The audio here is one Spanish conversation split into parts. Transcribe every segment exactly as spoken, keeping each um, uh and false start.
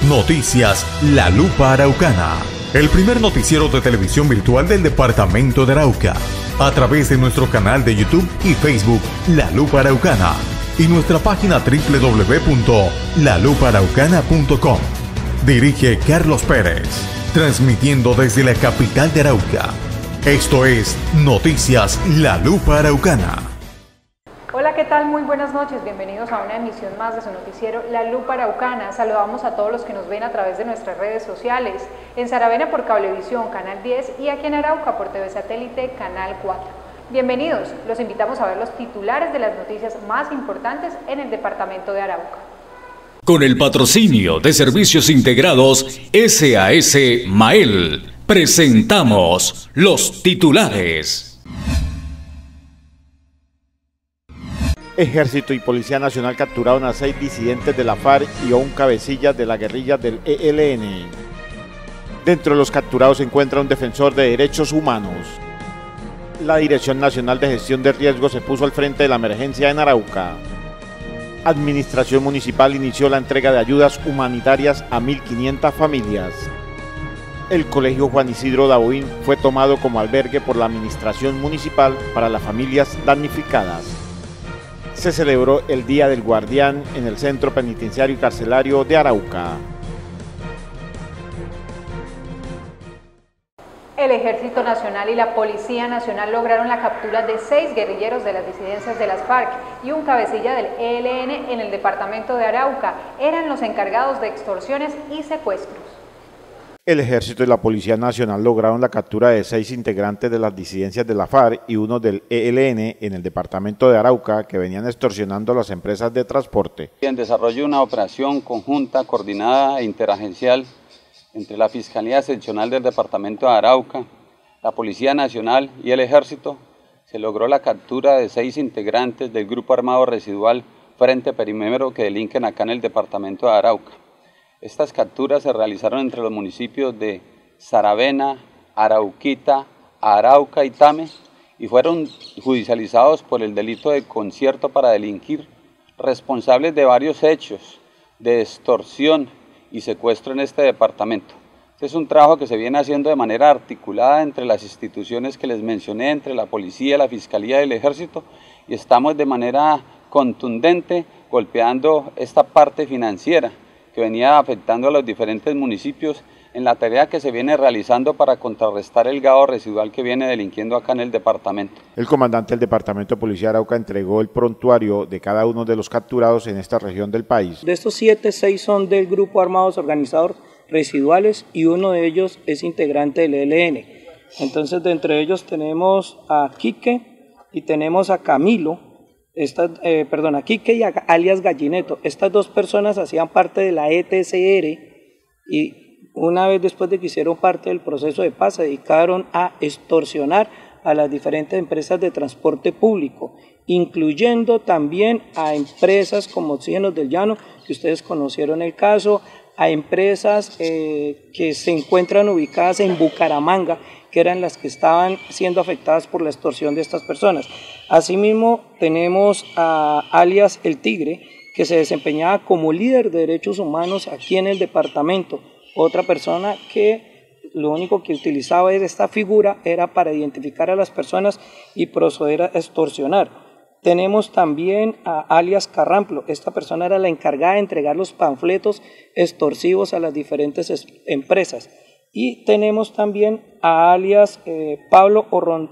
Noticias La Lupa Araucana, el primer noticiero de televisión virtual del departamento de Arauca, a través de nuestro canal de YouTube y Facebook La Lupa Araucana y nuestra página doble u doble u doble u punto la lupa araucana punto com. Dirige Carlos Pérez, transmitiendo desde la capital de Arauca. Esto es Noticias La Lupa Araucana. Hola, ¿qué tal? Muy buenas noches, bienvenidos a una emisión más de su noticiero La Lupa Araucana. Saludamos a todos los que nos ven a través de nuestras redes sociales, en Saravena por Cablevisión, Canal diez, y aquí en Arauca por T V Satélite, Canal cuatro. Bienvenidos, los invitamos a ver los titulares de las noticias más importantes en el departamento de Arauca. Con el patrocinio de Servicios Integrados S A S Mael, presentamos los titulares. Ejército y Policía Nacional capturaron a seis disidentes de la FARC y a un cabecilla de la guerrilla del E L N. Dentro de los capturados se encuentra un defensor de derechos humanos. La Dirección Nacional de Gestión de Riesgos se puso al frente de la emergencia en Arauca. Administración Municipal inició la entrega de ayudas humanitarias a mil quinientas familias. El Colegio Juan Isidro Davoín fue tomado como albergue por la Administración Municipal para las familias damnificadas. Se celebró el Día del Guardián en el Centro Penitenciario y Carcelario de Arauca. El Ejército Nacional y la Policía Nacional lograron la captura de seis guerrilleros de las disidencias de las FARC y un cabecilla del E L N en el departamento de Arauca. Eran los encargados de extorsiones y secuestros. El Ejército y la Policía Nacional lograron la captura de seis integrantes de las disidencias de la FARC y uno del E L N en el departamento de Arauca que venían extorsionando a las empresas de transporte. En desarrollo de una operación conjunta, coordinada e interagencial entre la Fiscalía Seccional del departamento de Arauca, la Policía Nacional y el Ejército, se logró la captura de seis integrantes del Grupo Armado Residual Frente Perímetro que delinquen acá en el departamento de Arauca. Estas capturas se realizaron entre los municipios de Saravena, Arauquita, Arauca y Tame y fueron judicializados por el delito de concierto para delinquir, responsables de varios hechos de extorsión y secuestro en este departamento. Este es un trabajo que se viene haciendo de manera articulada entre las instituciones que les mencioné, entre la Policía, la Fiscalía y el Ejército, y estamos de manera contundente golpeando esta parte financiera que venía afectando a los diferentes municipios en la tarea que se viene realizando para contrarrestar el gado residual que viene delinquiendo acá en el departamento. El comandante del Departamento de Policía de Arauca entregó el prontuario de cada uno de los capturados en esta región del país. De estos siete, seis son del Grupo Armados Organizados Residuales y uno de ellos es integrante del E L N. Entonces, de entre ellos tenemos a Quique y tenemos a Camilo. Esta, eh, perdón, a Quique y a, alias Gallineto. Estas dos personas hacían parte de la E T C R y una vez después de que hicieron parte del proceso de paz se dedicaron a extorsionar a las diferentes empresas de transporte público, incluyendo también a empresas como Oxígenos del Llano, que ustedes conocieron el caso, a empresas eh, que se encuentran ubicadas en Bucaramanga, que eran las que estaban siendo afectadas por la extorsión de estas personas. Asimismo, tenemos a alias El Tigre, que se desempeñaba como líder de derechos humanos aquí en el departamento. Otra persona que lo único que utilizaba esta figura era para identificar a las personas y proceder a extorsionar. Tenemos también a alias Carramplo. Esta persona era la encargada de entregar los panfletos extorsivos a las diferentes empresas. Y tenemos también a alias eh, Pablo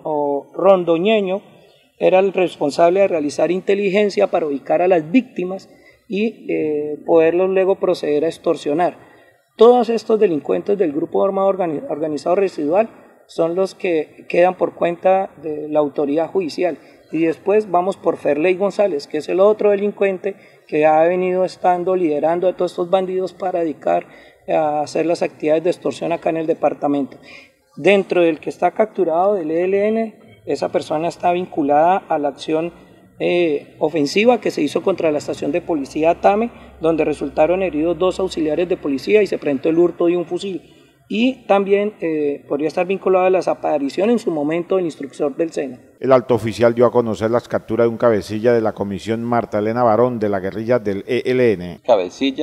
Rondoñeño, era el responsable de realizar inteligencia para ubicar a las víctimas y eh, poderlos luego proceder a extorsionar. Todos estos delincuentes del Grupo Armado Organizado Residual son los que quedan por cuenta de la autoridad judicial. Y después vamos por Ferley González, que es el otro delincuente que ha venido estando liderando a todos estos bandidos para dedicar a hacer las actividades de extorsión acá en el departamento. Dentro del que está capturado del E L N, esa persona está vinculada a la acción eh, ofensiva que se hizo contra la estación de policía Tame, donde resultaron heridos dos auxiliares de policía y se presentó el hurto de un fusil. Y también eh, podría estar vinculado a la desaparición en su momento del instructor del SENA. El alto oficial dio a conocer las capturas de un cabecilla de la comisión Marta Elena Barón de la guerrilla del E L N. Cabecilla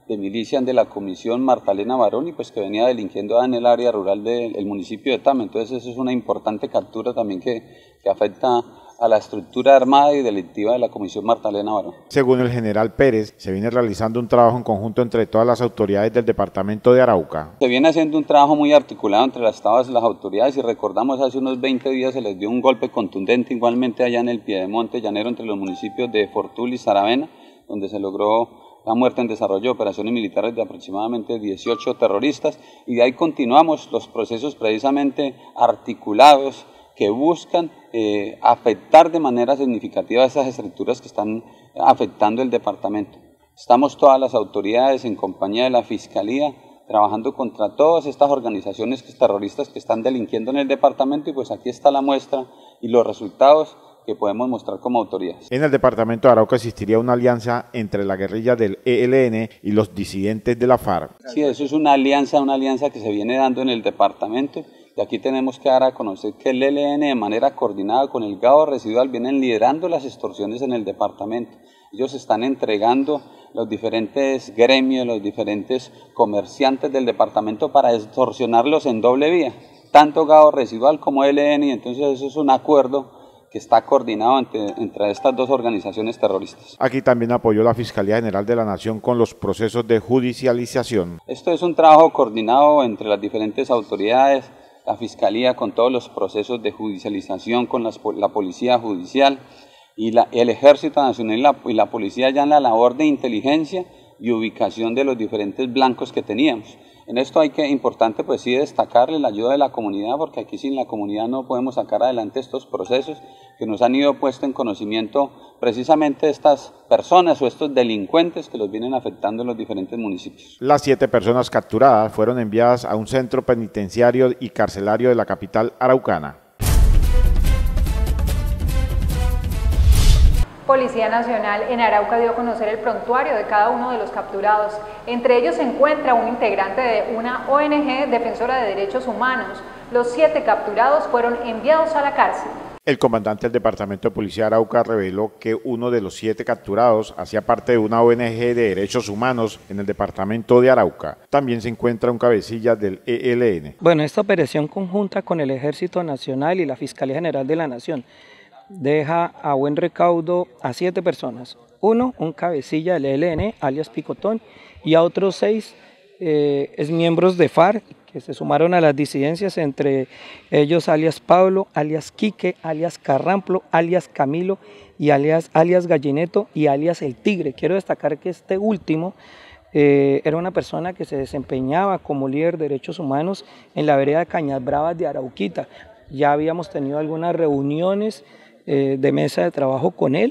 de milicias de la comisión Marta Elena Barón y pues que venía delinquiendo en el área rural del municipio de Tame. Entonces eso es una importante captura también que, que afecta a la estructura armada y delictiva de la comisión Marta Elena Barón. Según el general Pérez, se viene realizando un trabajo en conjunto entre todas las autoridades del departamento de Arauca. Se viene haciendo un trabajo muy articulado entre las tabas y las autoridades y recordamos hace unos veinte días se les dio un golpe contundente igualmente allá en el Piedemonte Llanero entre los municipios de Fortul y Saravena, donde se logró la muerte en desarrollo de operaciones militares de aproximadamente dieciocho terroristas y de ahí continuamos los procesos precisamente articulados que buscan eh, afectar de manera significativa esas estructuras que están afectando el departamento. Estamos todas las autoridades en compañía de la Fiscalía trabajando contra todas estas organizaciones terroristas que están delinquiendo en el departamento y pues aquí está la muestra y los resultados que podemos mostrar como autoridades. En el departamento de Arauca existiría una alianza entre la guerrilla del E L N y los disidentes de la FARC. Sí, eso es una alianza, una alianza que se viene dando en el departamento y aquí tenemos que dar a conocer que el E L N de manera coordinada con el Gado Residual vienen liderando las extorsiones en el departamento. Ellos están entregando los diferentes gremios, los diferentes comerciantes del departamento para extorsionarlos en doble vía, tanto Gado Residual como E L N, y entonces eso es un acuerdo que está coordinado entre, entre estas dos organizaciones terroristas. Aquí también apoyó la Fiscalía General de la Nación con los procesos de judicialización. Esto es un trabajo coordinado entre las diferentes autoridades, la Fiscalía con todos los procesos de judicialización, con las, la Policía Judicial y la, el Ejército Nacional y la, y la Policía ya en la labor de inteligencia y ubicación de los diferentes blancos que teníamos. En esto hay que, importante pues sí destacarle la ayuda de la comunidad, porque aquí sin la comunidad no podemos sacar adelante estos procesos que nos han ido puesto en conocimiento precisamente estas personas o estos delincuentes que los vienen afectando en los diferentes municipios. Las siete personas capturadas fueron enviadas a un centro penitenciario y carcelario de la capital araucana. Policía Nacional en Arauca dio a conocer el prontuario de cada uno de los capturados. Entre ellos se encuentra un integrante de una O N G defensora de derechos humanos. Los siete capturados fueron enviados a la cárcel. El comandante del Departamento de Policía de Arauca reveló que uno de los siete capturados hacía parte de una O N G de derechos humanos en el departamento de Arauca. También se encuentra un cabecilla del E L N. Bueno, esta operación conjunta con el Ejército Nacional y la Fiscalía General de la Nación deja a buen recaudo a siete personas. Uno, un cabecilla del E L N, alias Picotón, y a otros seis eh, exmiembros de FARC que se sumaron a las disidencias, entre ellos alias Pablo, alias Quique, alias Carramplo, alias Camilo y alias, alias Gallineto y alias El Tigre. Quiero destacar que este último eh, era una persona que se desempeñaba como líder de derechos humanos en la vereda de Cañas Bravas de Arauquita. Ya habíamos tenido algunas reuniones eh, de mesa de trabajo con él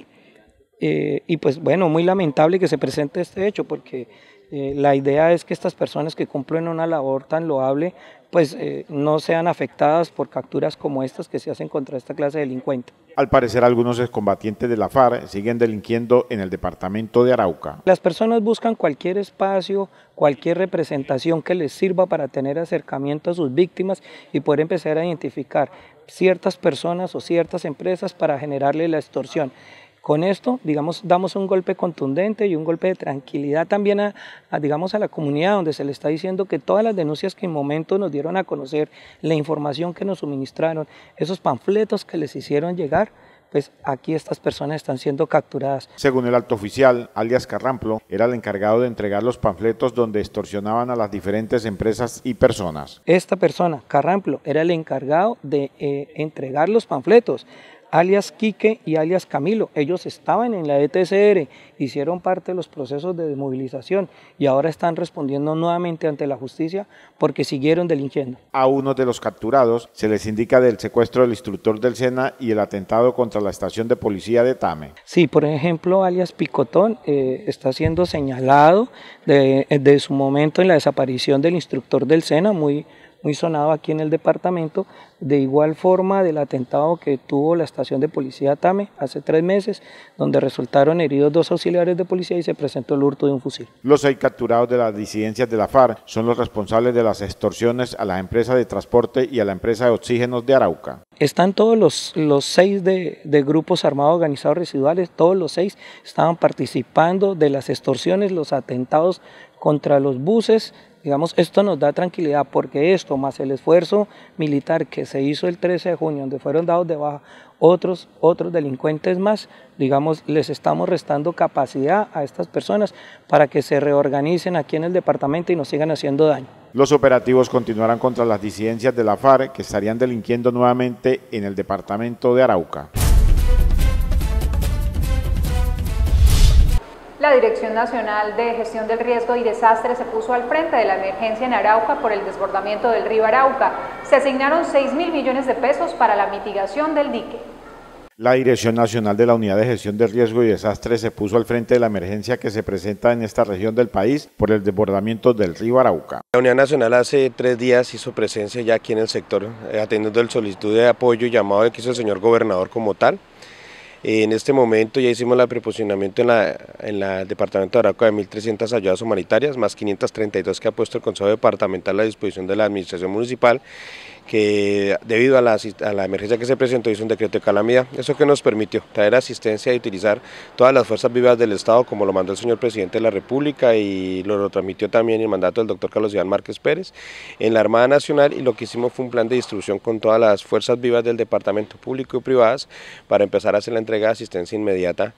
eh, y pues bueno, muy lamentable que se presente este hecho porque Eh, la idea es que estas personas que cumplen una labor tan loable pues eh, no sean afectadas por capturas como estas que se hacen contra esta clase de delincuentes. Al parecer algunos excombatientes de la FARC siguen delinquiendo en el departamento de Arauca. Las personas buscan cualquier espacio, cualquier representación que les sirva para tener acercamiento a sus víctimas y poder empezar a identificar ciertas personas o ciertas empresas para generarle la extorsión. Con esto, digamos, damos un golpe contundente y un golpe de tranquilidad también a, a, digamos, a la comunidad, donde se le está diciendo que todas las denuncias que en momento nos dieron a conocer, la información que nos suministraron, esos panfletos que les hicieron llegar, pues aquí estas personas están siendo capturadas. Según el alto oficial, alias Carramplo, era el encargado de entregar los panfletos donde extorsionaban a las diferentes empresas y personas. Esta persona, Carramplo, era el encargado de eh, entregar los panfletos. Alias Quique y alias Camilo, ellos estaban en la E T C R, hicieron parte de los procesos de desmovilización y ahora están respondiendo nuevamente ante la justicia porque siguieron delinquiendo. A uno de los capturados se les indica del secuestro del instructor del SENA y el atentado contra la estación de policía de Tame. Sí, por ejemplo, alias Picotón eh, está siendo señalado de, de su momento en la desaparición del instructor del SENA, muy muy sonado aquí en el departamento, de igual forma del atentado que tuvo la estación de policía Tame hace tres meses, donde resultaron heridos dos auxiliares de policía y se presentó el hurto de un fusil. Los seis capturados de las disidencias de la FARC son los responsables de las extorsiones a la empresa de transporte y a la empresa de oxígenos de Arauca. Están todos los, los seis de, de grupos armados organizados residuales, todos los seis estaban participando de las extorsiones, los atentados contra los buses. Digamos, esto nos da tranquilidad porque esto, más el esfuerzo militar que se hizo el trece de junio, donde fueron dados de baja otros, otros delincuentes más, digamos, les estamos restando capacidad a estas personas para que se reorganicen aquí en el departamento y nos sigan haciendo daño. Los operativos continuarán contra las disidencias de la FARC que estarían delinquiendo nuevamente en el departamento de Arauca. La Dirección Nacional de Gestión del Riesgo y Desastre se puso al frente de la emergencia en Arauca por el desbordamiento del río Arauca. Se asignaron seis mil millones de pesos para la mitigación del dique. La Dirección Nacional de la Unidad de Gestión de Riesgo y Desastre se puso al frente de la emergencia que se presenta en esta región del país por el desbordamiento del río Arauca. La Unidad Nacional hace tres días hizo presencia ya aquí en el sector, eh, atendiendo el solicitud de apoyo y llamado que hizo el señor gobernador como tal. En este momento ya hicimos el preposicionamiento en la, en la departamento de Arauca de mil trescientas ayudas humanitarias, más quinientas treinta y dos que ha puesto el Consejo Departamental a disposición de la Administración Municipal, que debido a la, a la emergencia que se presentó hizo un decreto de calamidad. Eso que nos permitió traer asistencia y utilizar todas las fuerzas vivas del Estado, como lo mandó el señor Presidente de la República y lo, lo transmitió también el mandato del doctor Carlos Iván Márquez Pérez en la Armada Nacional, y lo que hicimos fue un plan de distribución con todas las fuerzas vivas del departamento público y privadas para empezar a hacer la entrega de asistencia inmediata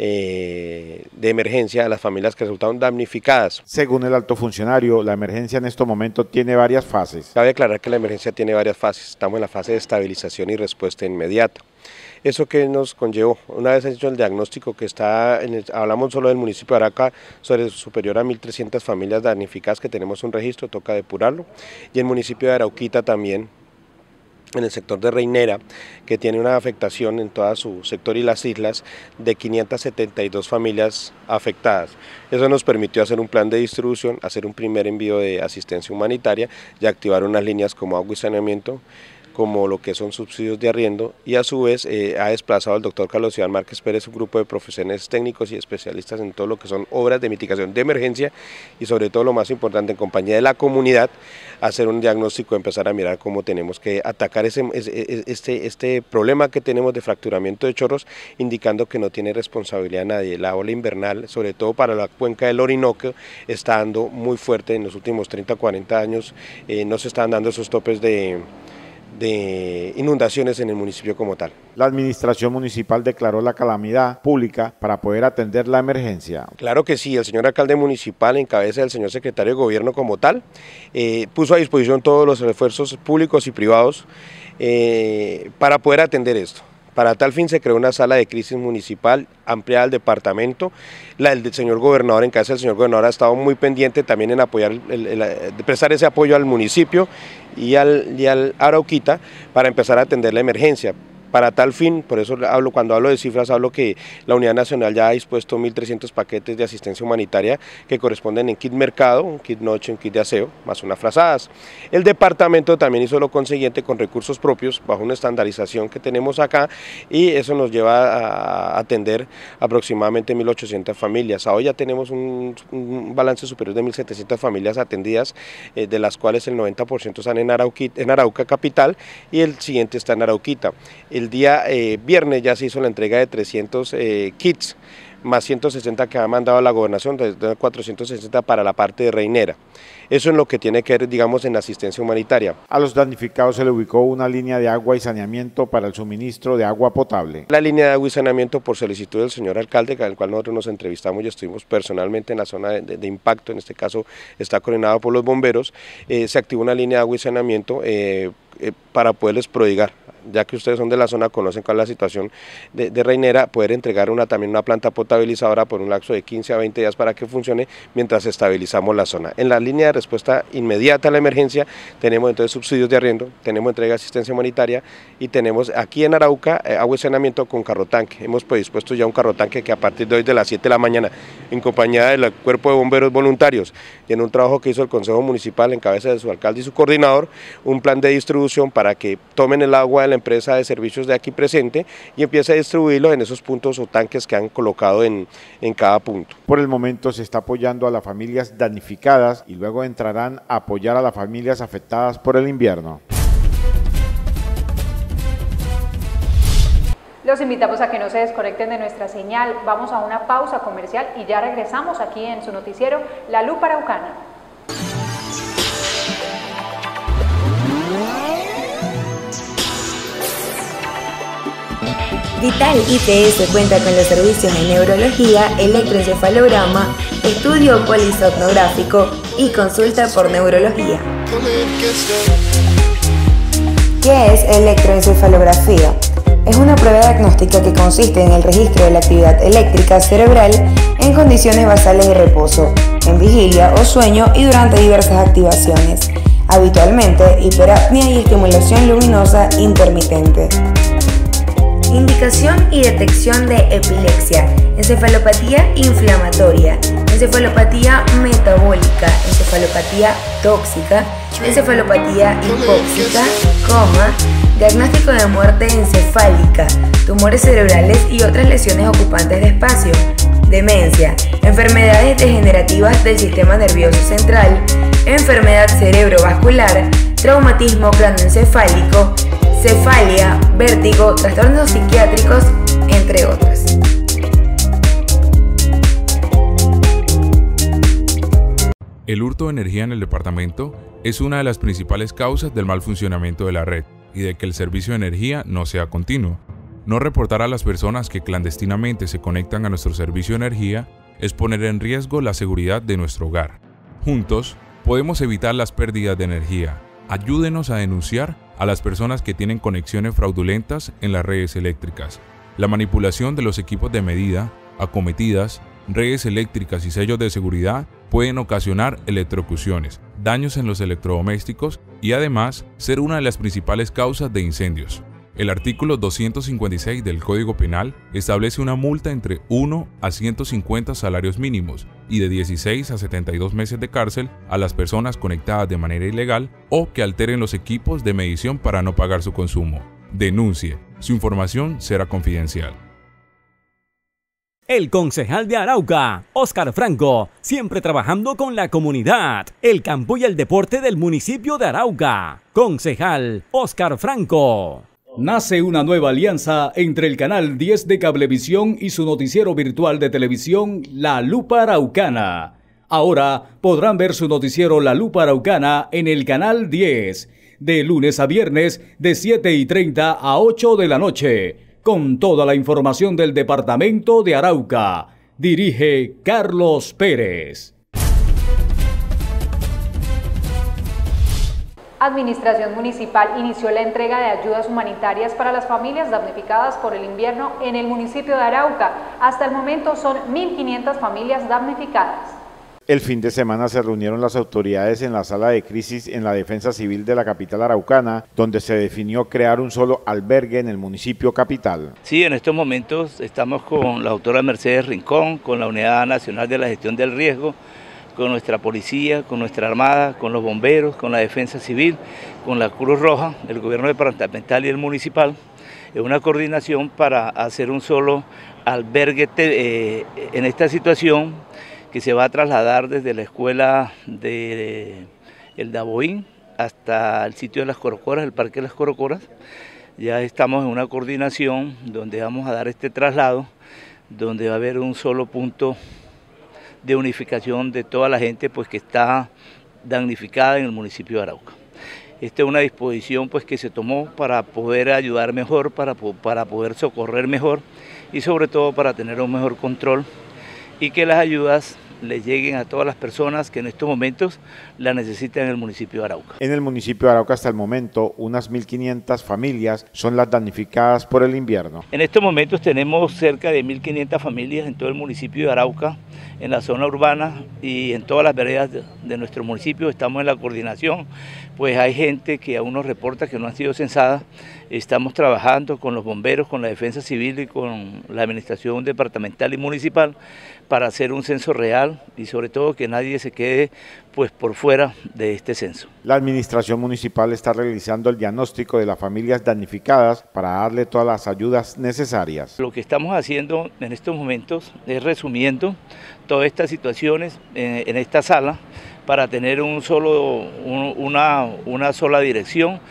eh, de emergencia a las familias que resultaron damnificadas. Según el alto funcionario, la emergencia en este momento tiene varias fases. Cabe aclarar que la emergencia tiene varias fases. Estamos en la fase de estabilización y respuesta inmediata. ¿Eso que nos conllevó? Una vez hecho el diagnóstico que está, en el, hablamos solo del municipio de Arauca, sobre superior a mil trescientas familias damnificadas que tenemos un registro, toca depurarlo, y el municipio de Arauquita también, en el sector de Reinera, que tiene una afectación en todo su sector y las islas de quinientas setenta y dos familias afectadas. Eso nos permitió hacer un plan de distribución, hacer un primer envío de asistencia humanitaria y activar unas líneas como agua y saneamiento, como lo que son subsidios de arriendo, y a su vez eh, ha desplazado al doctor Carlos Iván Márquez Pérez un grupo de profesionales técnicos y especialistas en todo lo que son obras de mitigación de emergencia y sobre todo lo más importante en compañía de la comunidad, hacer un diagnóstico, empezar a mirar cómo tenemos que atacar ese, este, este problema que tenemos de fracturamiento de chorros, indicando que no tiene responsabilidad nadie. La ola invernal, sobre todo para la cuenca del Orinoco, está dando muy fuerte en los últimos treinta, cuarenta años, eh, no se están dando esos topes de... de inundaciones en el municipio como tal. La administración municipal declaró la calamidad pública para poder atender la emergencia. Claro que sí, el señor alcalde municipal, en cabeza del señor secretario de gobierno como tal, eh, puso a disposición todos los esfuerzos públicos y privados eh, para poder atender esto. Para tal fin se creó una sala de crisis municipal ampliada al departamento. La del señor gobernador, en cabeza del señor gobernador, ha estado muy pendiente también en apoyar, el, el, el, de prestar ese apoyo al municipio y al, y al Arauquita para empezar a atender la emergencia. Para tal fin, por eso hablo, cuando hablo de cifras, hablo que la Unidad Nacional ya ha dispuesto mil trescientos paquetes de asistencia humanitaria que corresponden en kit mercado, un kit noche, un kit de aseo, más unas frazadas. El departamento también hizo lo consiguiente con recursos propios, bajo una estandarización que tenemos acá, y eso nos lleva a atender aproximadamente mil ochocientas familias. Hoy ya tenemos un, un balance superior de mil setecientas familias atendidas, eh, de las cuales el noventa por ciento están en, Arauquita, en Arauca capital, y el siguiente está en Arauquita. El día eh, viernes ya se hizo la entrega de trescientos eh, kits, más ciento sesenta que ha mandado la gobernación, de cuatrocientos sesenta para la parte de Reinera. Eso es lo que tiene que ver, digamos, en asistencia humanitaria. A los damnificados se le ubicó una línea de agua y saneamiento para el suministro de agua potable. La línea de agua y saneamiento, por solicitud del señor alcalde, con el cual nosotros nos entrevistamos y estuvimos personalmente en la zona de, de, de impacto, en este caso está coordinado por los bomberos, eh, se activó una línea de agua y saneamiento eh, eh, para poderles prodigar. Ya que ustedes son de la zona, conocen cuál es la situación de, de Reinera, poder entregar una, también una planta potabilizadora por un lapso de quince a veinte días para que funcione mientras estabilizamos la zona. En la línea de respuesta inmediata a la emergencia tenemos entonces subsidios de arriendo, tenemos entrega de asistencia humanitaria y tenemos aquí en Arauca eh, agua y saneamiento con carro tanque. Hemos predispuesto ya un carro tanque que a partir de hoy de las siete de la mañana, en compañía del Cuerpo de Bomberos Voluntarios y en un trabajo que hizo el Consejo Municipal en cabeza de su alcalde y su coordinador, un plan de distribución para que tomen el agua de la empresa de servicios de aquí presente y empiece a distribuirlo en esos puntos o tanques que han colocado en, en cada punto. Por el momento se está apoyando a las familias damnificadas y luego entrarán a apoyar a las familias afectadas por el invierno. Los invitamos a que no se desconecten de nuestra señal. Vamos a una pausa comercial y ya regresamos aquí en su noticiero La Lupa Araucana. Vital I P S cuenta con los servicios de neurología, electroencefalograma, estudio polisomnográfico y consulta por neurología. ¿Qué es electroencefalografía? Es una prueba diagnóstica que consiste en el registro de la actividad eléctrica cerebral en condiciones basales de reposo, en vigilia o sueño y durante diversas activaciones, habitualmente hiperapnea y estimulación luminosa intermitente. Indicación y detección de epilepsia, encefalopatía inflamatoria, encefalopatía metabólica, encefalopatía tóxica, encefalopatía hipóxica, coma, diagnóstico de muerte encefálica, tumores cerebrales y otras lesiones ocupantes de espacio, demencia, enfermedades degenerativas del sistema nervioso central, enfermedad cerebrovascular, traumatismo craneoencefálico, cefalia, vértigo, trastornos psiquiátricos, entre otros. El hurto de energía en el departamento es una de las principales causas del mal funcionamiento de la red y de que el servicio de energía no sea continuo. No reportar a las personas que clandestinamente se conectan a nuestro servicio de energía es poner en riesgo la seguridad de nuestro hogar. Juntos, podemos evitar las pérdidas de energía. Ayúdenos a denunciar a las personas que tienen conexiones fraudulentas en las redes eléctricas. La manipulación de los equipos de medida, acometidas, redes eléctricas y sellos de seguridad pueden ocasionar electrocuciones, daños en los electrodomésticos y además ser una de las principales causas de incendios. El artículo doscientos cincuenta y seis del Código Penal establece una multa entre uno a ciento cincuenta salarios mínimos y de dieciséis a setenta y dos meses de cárcel a las personas conectadas de manera ilegal o que alteren los equipos de medición para no pagar su consumo. Denuncie. Su información será confidencial. El concejal de Arauca, Óscar Franco, siempre trabajando con la comunidad, el campo y el deporte del municipio de Arauca. Concejal Óscar Franco. Nace una nueva alianza entre el Canal diez de Cablevisión y su noticiero virtual de televisión La Lupa Araucana. Ahora podrán ver su noticiero La Lupa Araucana en el Canal diez, de lunes a viernes de siete y treinta a ocho de la noche, con toda la información del departamento de Arauca. Dirige Carlos Pérez. Administración Municipal inició la entrega de ayudas humanitarias para las familias damnificadas por el invierno en el municipio de Arauca. Hasta el momento son mil quinientas familias damnificadas. El fin de semana se reunieron las autoridades en la sala de crisis en la Defensa Civil de la capital araucana, donde se definió crear un solo albergue en el municipio capital. Sí, en estos momentos estamos con la doctora Mercedes Rincón, con la Unidad Nacional de la Gestión del Riesgo, con nuestra policía, con nuestra armada, con los bomberos, con la defensa civil, con la Cruz Roja, el gobierno departamental y el municipal, en una coordinación para hacer un solo albergue eh, en esta situación que se va a trasladar desde la escuela de El Daboín hasta el sitio de las Corocoras, el Parque de las Corocoras. Ya estamos en una coordinación donde vamos a dar este traslado, donde va a haber un solo punto de unificación de toda la gente pues que está damnificada en el municipio de Arauca. Esta es una disposición pues que se tomó para poder ayudar mejor, para, para poder socorrer mejor y sobre todo para tener un mejor control y que las ayudas les lleguen a todas las personas que en estos momentos la necesitan en el municipio de Arauca. En el municipio de Arauca hasta el momento unas mil quinientas familias son las damnificadas por el invierno. En estos momentos tenemos cerca de mil quinientas familias en todo el municipio de Arauca, en la zona urbana y en todas las veredas de, de nuestro municipio. Estamos en la coordinación, pues hay gente que aún nos reporta que no han sido censadas. Estamos trabajando con los bomberos, con la defensa civil y con la administración departamental y municipal para hacer un censo real y sobre todo que nadie se quede pues por fuera de este censo. La administración municipal está realizando el diagnóstico de las familias damnificadas para darle todas las ayudas necesarias. Lo que estamos haciendo en estos momentos es resumiendo todas estas situaciones en, en esta sala para tener un solo, un, una, una sola dirección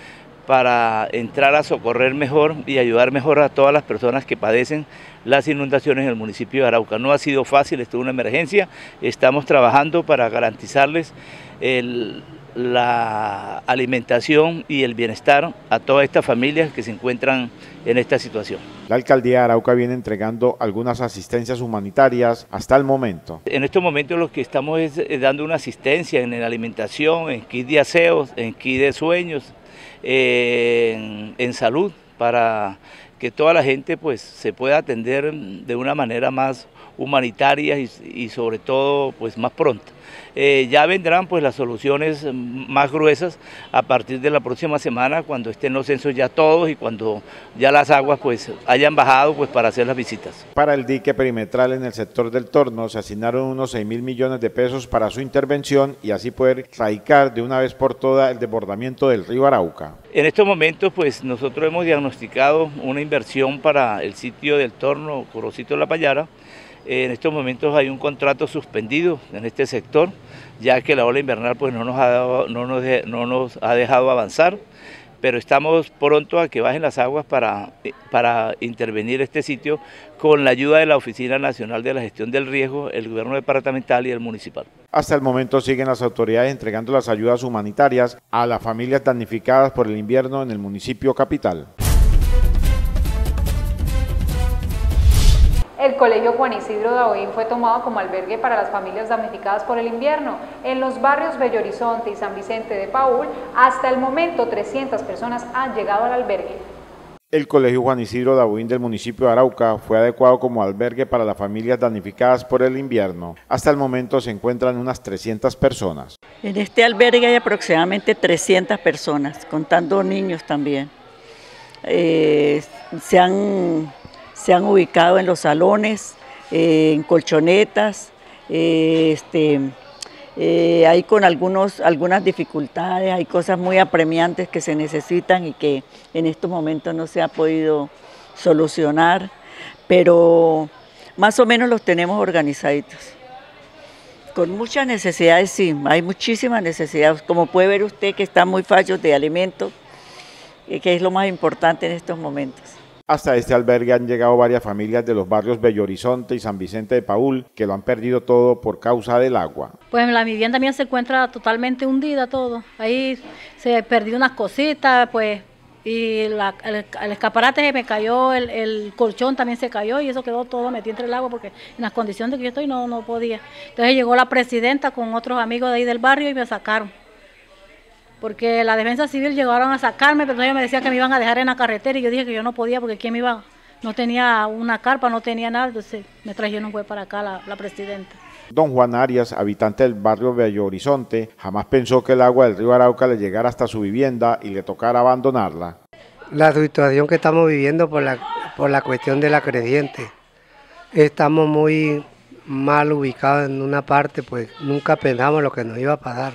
para entrar a socorrer mejor y ayudar mejor a todas las personas que padecen las inundaciones en el municipio de Arauca. No ha sido fácil, esto es una emergencia, estamos trabajando para garantizarles el, la alimentación y el bienestar a todas estas familias que se encuentran en esta situación. La alcaldía de Arauca viene entregando algunas asistencias humanitarias hasta el momento. En estos momentos lo que estamos es dando una asistencia en la alimentación, en kit de aseos, en kit de sueños, en, en salud, para que toda la gente pues se pueda atender de una manera más humanitaria y, y sobre todo pues más pronta. Eh, ya vendrán pues las soluciones más gruesas a partir de la próxima semana, cuando estén los censos ya todos y cuando ya las aguas pues hayan bajado pues para hacer las visitas. Para el dique perimetral en el sector del Torno se asignaron unos seis mil millones de pesos para su intervención y así poder erradicar de una vez por todas el desbordamiento del río Arauca. En estos momentos pues nosotros hemos diagnosticado una inversión para el sitio del Torno, Corocito de la Payara. En estos momentos hay un contrato suspendido en este sector, ya que la ola invernal pues no nos ha dado, no nos de, no nos ha dejado avanzar, pero estamos pronto a que bajen las aguas para, para intervenir este sitio con la ayuda de la Oficina Nacional de la Gestión del Riesgo, el gobierno departamental y el municipal. Hasta el momento siguen las autoridades entregando las ayudas humanitarias a las familias damnificadas por el invierno en el municipio capital. El Colegio Juan Isidro Daoín fue tomado como albergue para las familias damnificadas por el invierno. En los barrios Bello Horizonte y San Vicente de Paúl, hasta el momento trescientas personas han llegado al albergue. El Colegio Juan Isidro Daoín del municipio de Arauca fue adecuado como albergue para las familias damnificadas por el invierno. Hasta el momento se encuentran unas trescientas personas. En este albergue hay aproximadamente trescientas personas, contando niños también. Eh, se han... Se han ubicado en los salones, eh, en colchonetas, eh, este, eh, hay con algunos, algunas dificultades, hay cosas muy apremiantes que se necesitan y que en estos momentos no se ha podido solucionar, pero más o menos los tenemos organizaditos. Con muchas necesidades, sí, hay muchísimas necesidades, como puede ver usted que están muy fallos de alimentos, que es lo más importante en estos momentos. Hasta este albergue han llegado varias familias de los barrios Bello Horizonte y San Vicente de Paúl que lo han perdido todo por causa del agua. Pues la vivienda mía se encuentra totalmente hundida todo. Ahí se perdió unas cositas, pues, y la, el, el escaparate se me cayó, el, el colchón también se cayó y eso quedó todo metido entre el agua porque en las condiciones que yo estoy no, no podía. Entonces llegó la presidenta con otros amigos de ahí del barrio y me sacaron. Porque la defensa civil llegaron a sacarme, pero ellos me decían que me iban a dejar en la carretera y yo dije que yo no podía porque quién me iba, no tenía una carpa, no tenía nada, entonces me trajeron fue para acá la, la presidenta. Don Juan Arias, habitante del barrio Bello Horizonte, jamás pensó que el agua del río Arauca le llegara hasta su vivienda y le tocara abandonarla. La situación que estamos viviendo por la, por la cuestión de la creciente, estamos muy mal ubicados en una parte, pues nunca pensamos lo que nos iba a pasar.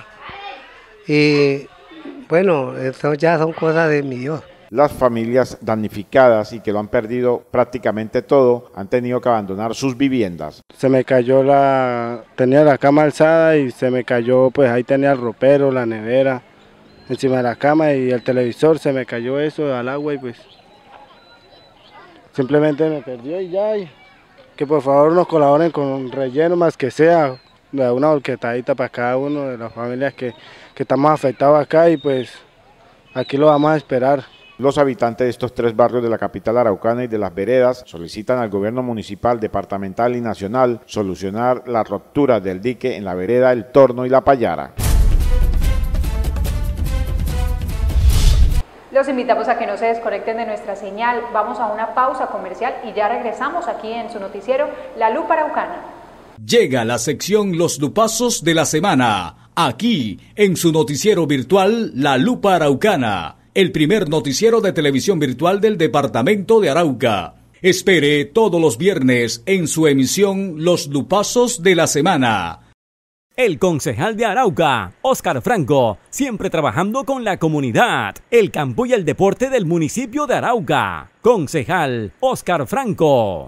Y bueno, eso ya son cosas de mi Dios. Las familias damnificadas y que lo han perdido prácticamente todo han tenido que abandonar sus viviendas. Se me cayó la, tenía la cama alzada y se me cayó, pues ahí tenía el ropero, la nevera encima de la cama y el televisor, se me cayó eso al agua y pues simplemente me perdió y ya. Y que por favor nos colaboren con un relleno más que sea, una horquetadita para cada uno de las familias que, que estamos afectados acá y pues aquí lo vamos a esperar. Los habitantes de estos tres barrios de la capital araucana y de las veredas solicitan al gobierno municipal, departamental y nacional solucionar la ruptura del dique en la vereda El Torno y La Payara. Los invitamos a que no se desconecten de nuestra señal. Vamos a una pausa comercial y ya regresamos aquí en su noticiero La Lupa Araucana. Llega la sección Los Lupazos de la Semana, aquí en su noticiero virtual La Lupa Araucana, el primer noticiero de televisión virtual del departamento de Arauca. Espere todos los viernes en su emisión Los Lupazos de la Semana. El concejal de Arauca, Óscar Franco, siempre trabajando con la comunidad, el campo y el deporte del municipio de Arauca. Concejal Óscar Franco.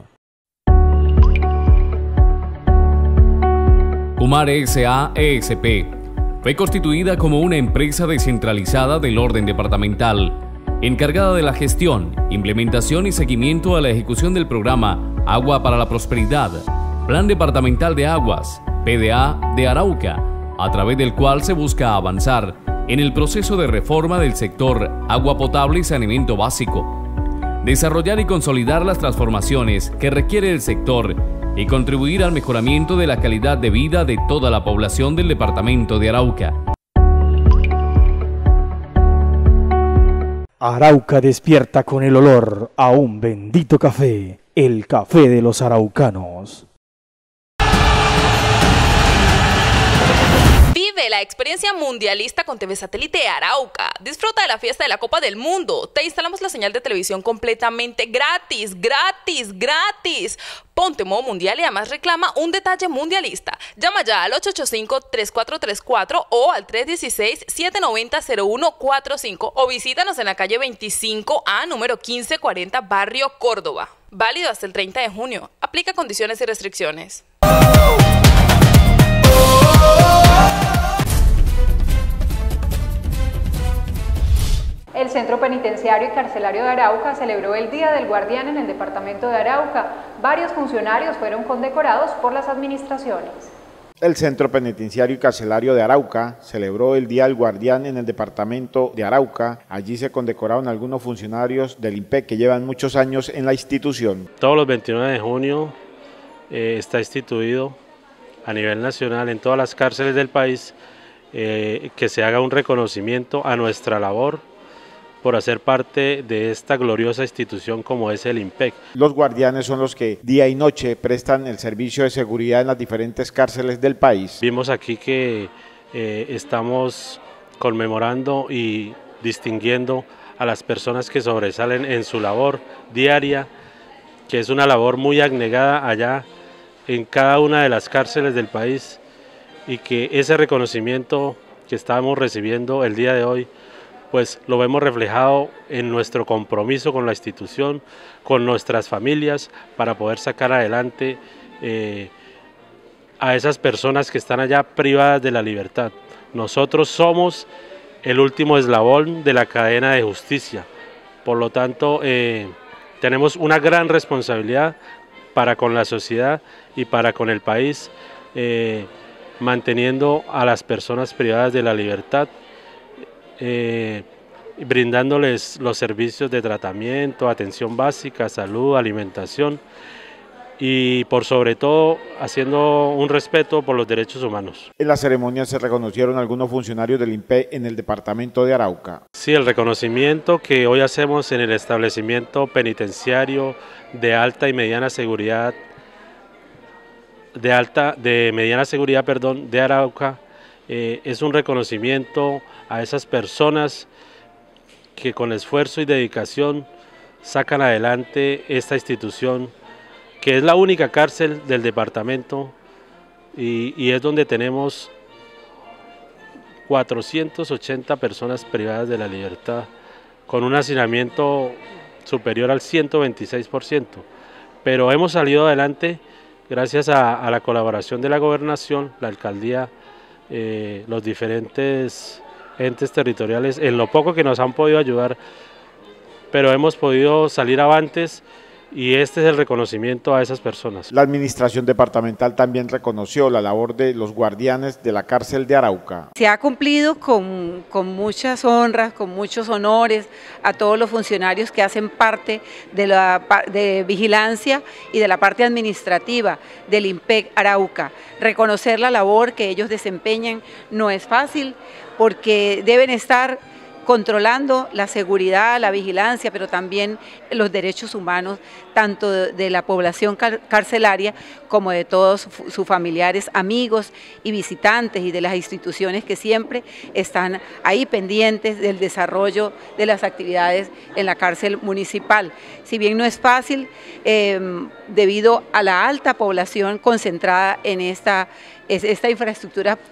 Umar S A E S P fue constituida como una empresa descentralizada del orden departamental encargada de la gestión, implementación y seguimiento a la ejecución del programa Agua para la Prosperidad, Plan Departamental de Aguas, P D A de Arauca, a través del cual se busca avanzar en el proceso de reforma del sector agua potable y saneamiento básico, desarrollar y consolidar las transformaciones que requiere el sector y contribuir al mejoramiento de la calidad de vida de toda la población del departamento de Arauca. Arauca despierta con el olor a un bendito café, el café de los araucanos. Vive la experiencia mundialista con T V Satélite Arauca. Disfruta de la fiesta de la Copa del Mundo. Te instalamos la señal de televisión completamente gratis, gratis, gratis. Ponte modo mundial y además reclama un detalle mundialista. Llama ya al ocho ocho cinco, tres cuatro tres cuatro o al tres uno seis, siete nueve cero, cero uno cuatro cinco o visítanos en la calle veinticinco A, número quince cuarenta, Barrio Córdoba. Válido hasta el treinta de junio. Aplica condiciones y restricciones. El Centro Penitenciario y Carcelario de Arauca celebró el Día del Guardián en el departamento de Arauca. Varios funcionarios fueron condecorados por las administraciones. El Centro Penitenciario y Carcelario de Arauca celebró el Día del Guardián en el departamento de Arauca. Allí se condecoraron algunos funcionarios del I N P E C que llevan muchos años en la institución. Todos los veintinueve de junio eh, está instituido a nivel nacional en todas las cárceles del país eh, que se haga un reconocimiento a nuestra labor por hacer parte de esta gloriosa institución como es el I N P E C. Los guardianes son los que día y noche prestan el servicio de seguridad en las diferentes cárceles del país. Vimos aquí que eh, estamos conmemorando y distinguiendo a las personas que sobresalen en su labor diaria, que es una labor muy abnegada allá en cada una de las cárceles del país, y que ese reconocimiento que estamos recibiendo el día de hoy pues lo vemos reflejado en nuestro compromiso con la institución, con nuestras familias, para poder sacar adelante eh, a esas personas que están allá privadas de la libertad. Nosotros somos el último eslabón de la cadena de justicia, por lo tanto eh, tenemos una gran responsabilidad para con la sociedad y para con el país, eh, manteniendo a las personas privadas de la libertad, Eh, brindándoles los servicios de tratamiento, atención básica, salud, alimentación y por sobre todo haciendo un respeto por los derechos humanos. En la ceremonia se reconocieron algunos funcionarios del I N P E C en el departamento de Arauca. Sí, el reconocimiento que hoy hacemos en el establecimiento penitenciario de alta y mediana seguridad, de alta, de mediana seguridad, perdón, de Arauca, eh, es un reconocimiento a esas personas que con esfuerzo y dedicación sacan adelante esta institución, que es la única cárcel del departamento y, y es donde tenemos cuatrocientas ochenta personas privadas de la libertad, con un hacinamiento superior al ciento veintiséis por ciento. Pero hemos salido adelante gracias a, a la colaboración de la gobernación, la alcaldía, eh, los diferentes entes territoriales, en lo poco que nos han podido ayudar, pero hemos podido salir avantes y este es el reconocimiento a esas personas. La administración departamental también reconoció la labor de los guardianes de la cárcel de Arauca. Se ha cumplido con, con muchas honras, con muchos honores a todos los funcionarios que hacen parte de la de vigilancia y de la parte administrativa del I N P E C Arauca. Reconocer la labor que ellos desempeñan no es fácil porque deben estar controlando la seguridad, la vigilancia, pero también los derechos humanos, tanto de la población car carcelaria como de todos sus familiares, amigos y visitantes y de las instituciones que siempre están ahí pendientes del desarrollo de las actividades en la cárcel municipal. Si bien no es fácil, eh, debido a la alta población concentrada en esta, esta infraestructura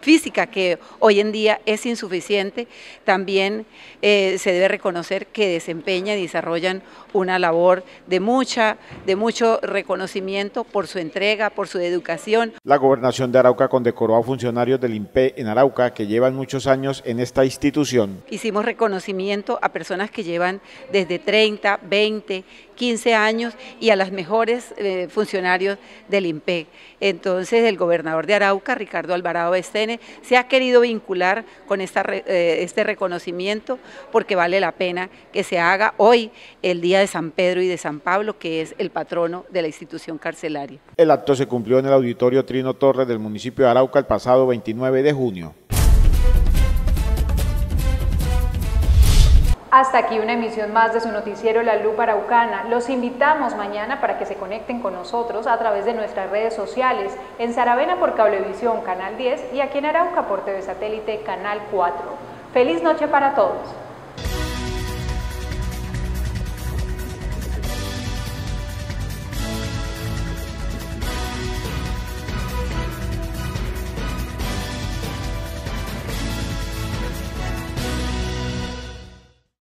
física que hoy en día es insuficiente, también eh, se debe reconocer que desempeñan y desarrollan una labor de, mucha, de mucho reconocimiento por su entrega, por su educación. La Gobernación de Arauca condecoró a funcionarios del I N P E en Arauca que llevan muchos años en esta institución. Hicimos reconocimiento a personas que llevan desde treinta, veinte, quince años y a los mejores eh, funcionarios del I N P E. Entonces el gobernador de Arauca, Ricardo Alvarado Bestene, se ha querido vincular con esta, eh, este reconocimiento porque vale la pena que se haga hoy, el día de San Pedro y de San Pablo, que es el patrono de la institución carcelaria. El acto se cumplió en el Auditorio Trino Torres del municipio de Arauca el pasado veintinueve de junio. Hasta aquí una emisión más de su noticiero La Lupa Araucana. Los invitamos mañana para que se conecten con nosotros a través de nuestras redes sociales, en Saravena por Cablevisión, Canal diez, y aquí en Arauca por T V Satélite, Canal cuatro. ¡Feliz noche para todos!